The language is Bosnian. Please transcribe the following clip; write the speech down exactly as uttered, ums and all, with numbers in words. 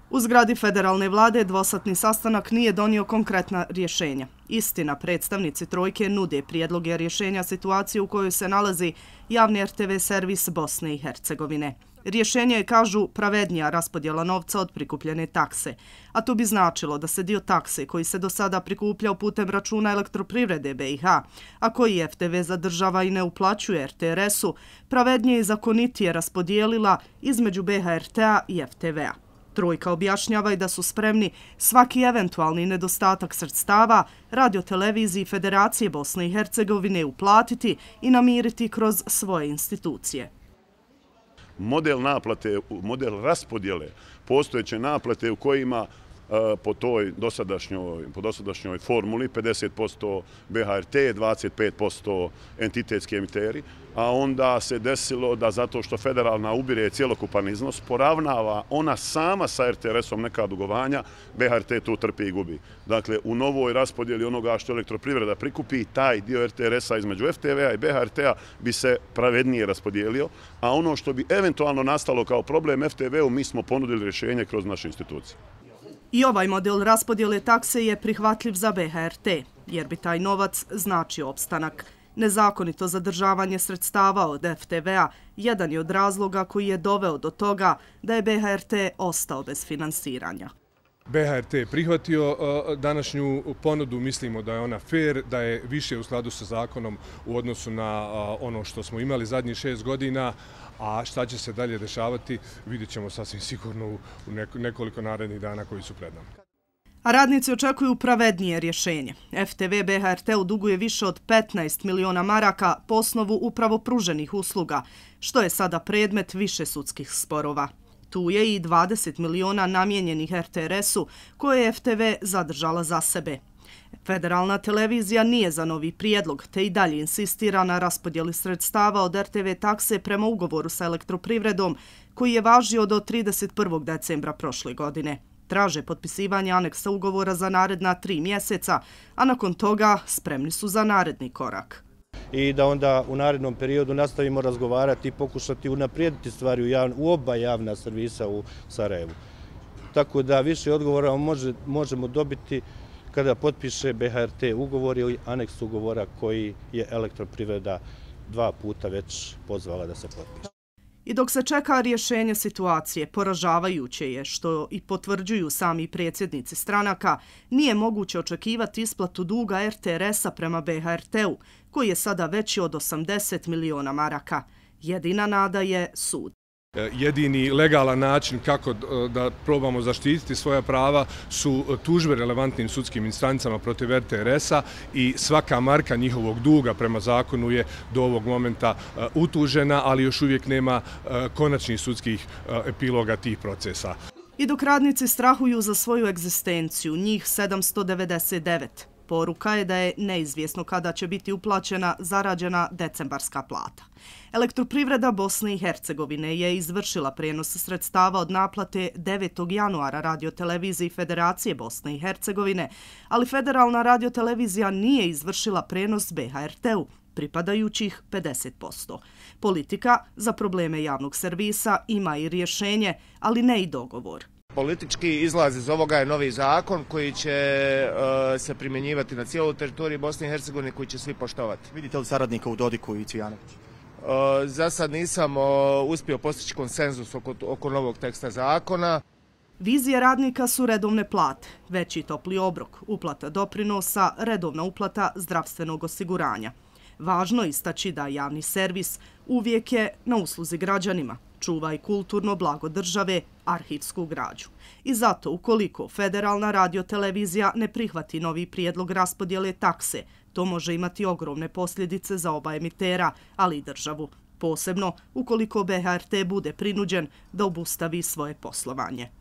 U zgradi federalne vlade dvosatni sastanak nije donio konkretna rješenja. Istina, predstavnici trojke nude prijedloge rješenja situacije u kojoj se nalazi javni er te ve servis Bosne i Hercegovine. Rješenje je, kažu, pravednija raspodjela novca od prikupljene takse, a to bi značilo da se dio takse koji se do sada prikupljao putem računa Elektroprivrede be i ha, a koji ef te ve zadržava i ne uplaćuje er te er esu, pravednije i zakonitije raspodijelila između be ha er te-a i ef te ve-a. Trojka objašnjava i da su spremni svaki eventualni nedostatak sredstava radioteleviziji Federacije Bosne i Hercegovine uplatiti i namiriti kroz svoje institucije. Model naplate, model raspodjele postojeće naplate u kojima po toj dosadašnjoj, po dosadašnjoj formuli pedeset posto be ha er te, dvadeset pet posto entitetski emiteri, a onda se desilo da zato što federalna ubire cjelokupan iznos, poravnava ona sama sa er te er esom neka dugovanja, be ha er te tu trpi i gubi. Dakle, u novoj raspodjeli onoga što Elektroprivreda prikupi, taj dio er te er esa između ef te ve-a i be ha er te-a bi se pravednije raspodijelio, a ono što bi eventualno nastalo kao problem ef te ve-u mi smo ponudili rješenje kroz naše institucije. I ovaj model raspodjele takse je prihvatljiv za be ha er te, jer bi taj novac značio opstanak. Nezakonito zadržavanje sredstava od ef te ve-a jedan je od razloga koji je doveo do toga da je be ha er te ostao bez finansiranja. be ha er te je prihvatio današnju ponudu, mislimo da je ona fair, da je više u skladu sa zakonom u odnosu na ono što smo imali zadnjih šest godina, a šta će se dalje dešavati vidjet ćemo sasvim sigurno u nekoliko narednih dana koji su pred nama. A radnici očekuju pravednije rješenje. ef te ve be ha er te-u duguje više od petnaest miliona maraka po osnovu upravo pruženih usluga, što je sada predmet više sudskih sporova. Tu je i dvadeset miliona namijenjenih er te er esu koje je ef te ve zadržala za sebe. Federalna televizija nije za novi prijedlog, te i dalje insistira na raspodjeli sredstava od er te ve takse prema ugovoru sa Elektroprivredom, koji je važio do trideset prvog decembra prošle godine. Traže potpisivanje aneksa ugovora za naredna tri mjeseca, a nakon toga spremni su za naredni korak. I da onda u narednom periodu nastavimo razgovarati i pokušati unaprijediti stvari u, javn, u oba javna servisa u Sarajevu. Tako da više odgovora može, možemo dobiti kada potpiše be ha er te ugovor ili aneks ugovora koji je Elektroprivreda dva puta već pozvala da se potpiše. I dok se čeka rješenje situacije, poražavajuće je, što i potvrđuju sami predsjednici stranaka, nije moguće očekivati isplatu duga er te er esa prema be ha er te-u, koji je sada veći od osamdeset miliona maraka. Jedina nada je sud. Jedini legalan način kako da probamo zaštititi svoja prava su tužbe relevantnim sudskim instancama protiv er te er esa i svaka marka njihovog duga prema zakonu je do ovog momenta utužena, ali još uvijek nema konačnih sudskih epiloga tih procesa. I dok radnici strahuju za svoju egzistenciju, njih sedamsto devedeset devet, poruka je da je neizvjesno kada će biti uplaćena zarađena decembarska plata. Elektroprivreda Bosne i Hercegovine je izvršila prijenos sredstava od naplate devetog januara radioteleviziji Federacije Bosne i Hercegovine, ali Federalna radiotelevizija nije izvršila prijenos be ha er te-u, pripadajućih pedeset posto. Politika za probleme javnog servisa ima i rješenje, ali ne i dogovor. Politički izlaz iz ovoga je novi zakon koji će uh, se primjenjivati na cijelu teritoriju Bosne i Hercegovine, koji će svi poštovati. Vidite li saradnika u Dodiku i Cvijanoviću? Uh, za sad nisam uh, uspio postići konsenzus oko, oko novog teksta zakona. Vizije radnika su redovne plate, veći topli obrok, uplata doprinosa, redovna uplata zdravstvenog osiguranja. Važno je istaći da javni servis uvijek je na usluzi građanima, čuva i kulturno blago države, arhivsku građu. I zato, ukoliko Federalna radiotelevizija ne prihvati novi prijedlog raspodjele takse, to može imati ogromne posljedice za oba emitera, ali i državu. Posebno ukoliko be ha er te bude prinuđen da obustavi svoje poslovanje.